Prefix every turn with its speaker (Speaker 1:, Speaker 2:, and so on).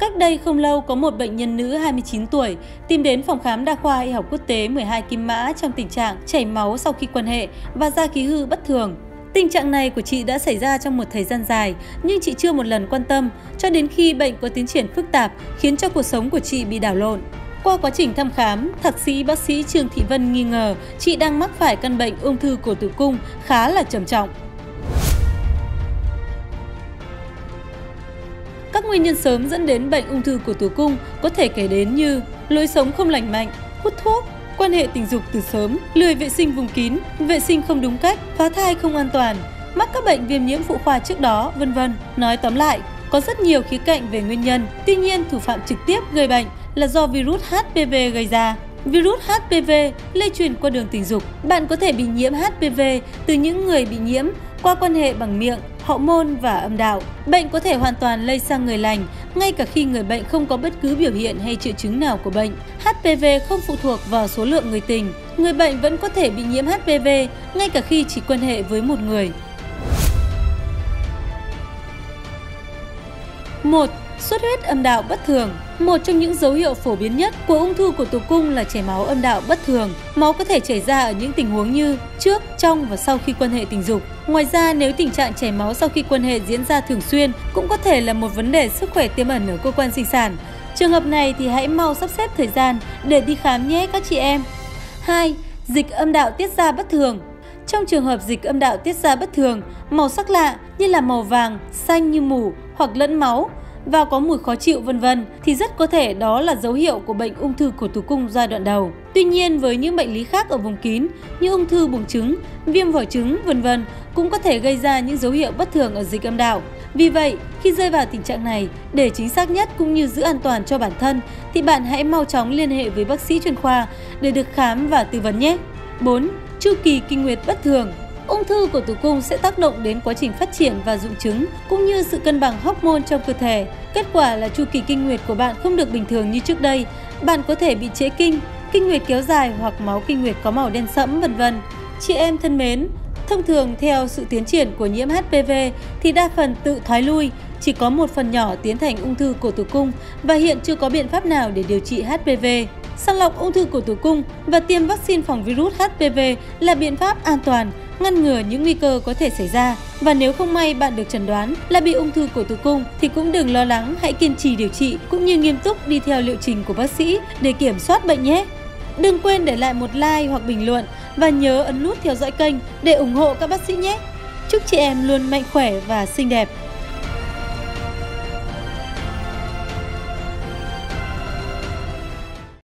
Speaker 1: Cách đây không lâu, có một bệnh nhân nữ 29 tuổi tìm đến phòng khám đa khoa y học quốc tế 12 Kim Mã trong tình trạng chảy máu sau khi quan hệ và da khí hư bất thường. Tình trạng này của chị đã xảy ra trong một thời gian dài, nhưng chị chưa một lần quan tâm cho đến khi bệnh có tiến triển phức tạp khiến cho cuộc sống của chị bị đảo lộn. Qua quá trình thăm khám, thạc sĩ bác sĩ Trương Thị Vân nghi ngờ chị đang mắc phải căn bệnh ung thư cổ tử cung khá là trầm trọng. Các nguyên nhân sớm dẫn đến bệnh ung thư cổ tử cung có thể kể đến như lối sống không lành mạnh, hút thuốc, quan hệ tình dục từ sớm, lười vệ sinh vùng kín, vệ sinh không đúng cách, phá thai không an toàn, mắc các bệnh viêm nhiễm phụ khoa trước đó, vân vân. Nói tóm lại, có rất nhiều khía cạnh về nguyên nhân. Tuy nhiên, thủ phạm trực tiếp gây bệnh là do virus HPV gây ra. Virus HPV lây truyền qua đường tình dục. Bạn có thể bị nhiễm HPV từ những người bị nhiễm qua quan hệ bằng miệng, hậu môn và âm đạo. Bệnh có thể hoàn toàn lây sang người lành, ngay cả khi người bệnh không có bất cứ biểu hiện hay triệu chứng nào của bệnh. HPV không phụ thuộc vào số lượng người tình. Người bệnh vẫn có thể bị nhiễm HPV ngay cả khi chỉ quan hệ với một người. 1. Xuất huyết âm đạo bất thường. Một trong những dấu hiệu phổ biến nhất của ung thư cổ tử cung là chảy máu âm đạo bất thường. Máu có thể chảy ra ở những tình huống như trước, trong và sau khi quan hệ tình dục. Ngoài ra, nếu tình trạng chảy máu sau khi quan hệ diễn ra thường xuyên cũng có thể là một vấn đề sức khỏe tiềm ẩn ở cơ quan sinh sản. Trường hợp này thì hãy mau sắp xếp thời gian để đi khám nhé các chị em. 2. Dịch âm đạo tiết ra bất thường. Trong trường hợp dịch âm đạo tiết ra bất thường, màu sắc lạ như là màu vàng, xanh như mủ hoặc lẫn máu và có mùi khó chịu vân vân thì rất có thể đó là dấu hiệu của bệnh ung thư cổ tử cung giai đoạn đầu. Tuy nhiên, với những bệnh lý khác ở vùng kín như ung thư buồng trứng, viêm vỏ trứng vân vân cũng có thể gây ra những dấu hiệu bất thường ở dịch âm đạo. Vì vậy, khi rơi vào tình trạng này, để chính xác nhất cũng như giữ an toàn cho bản thân thì bạn hãy mau chóng liên hệ với bác sĩ chuyên khoa để được khám và tư vấn nhé. 4. Chu kỳ kinh nguyệt bất thường. Ung thư cổ tử cung sẽ tác động đến quá trình phát triển và rụng trứng cũng như sự cân bằng hormone trong cơ thể. Kết quả là chu kỳ kinh nguyệt của bạn không được bình thường như trước đây. Bạn có thể bị trễ kinh, kinh nguyệt kéo dài hoặc máu kinh nguyệt có màu đen sẫm vân vân. Chị em thân mến, thông thường theo sự tiến triển của nhiễm HPV thì đa phần tự thoái lui, chỉ có một phần nhỏ tiến thành ung thư cổ tử cung và hiện chưa có biện pháp nào để điều trị HPV. Sàng lọc ung thư cổ tử cung và tiêm vaccine phòng virus HPV là biện pháp an toàn, ngăn ngừa những nguy cơ có thể xảy ra. Và nếu không may bạn được chẩn đoán là bị ung thư cổ tử cung thì cũng đừng lo lắng, hãy kiên trì điều trị cũng như nghiêm túc đi theo liệu trình của bác sĩ để kiểm soát bệnh nhé. Đừng quên để lại một like hoặc bình luận và nhớ ấn nút theo dõi kênh để ủng hộ các bác sĩ nhé. Chúc chị em luôn mạnh khỏe và xinh đẹp.